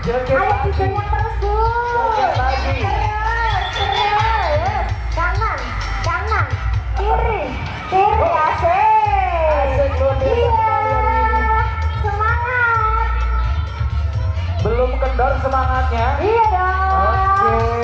Joget Ayo lagi. digoyang terus Gus. Joget lagi. Terus. Kanan, kanan, kiri, kiri asik. Asik luar biasa Iya. sekali hari ini. Semangat. Belum kendor semangatnya. Iya dong. Oke.